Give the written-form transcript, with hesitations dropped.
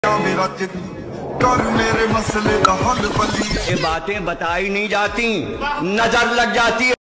मेरा चित कर मेरे मसले का हल बली। ये बातें बताई नहीं जाती, नजर लग जाती है।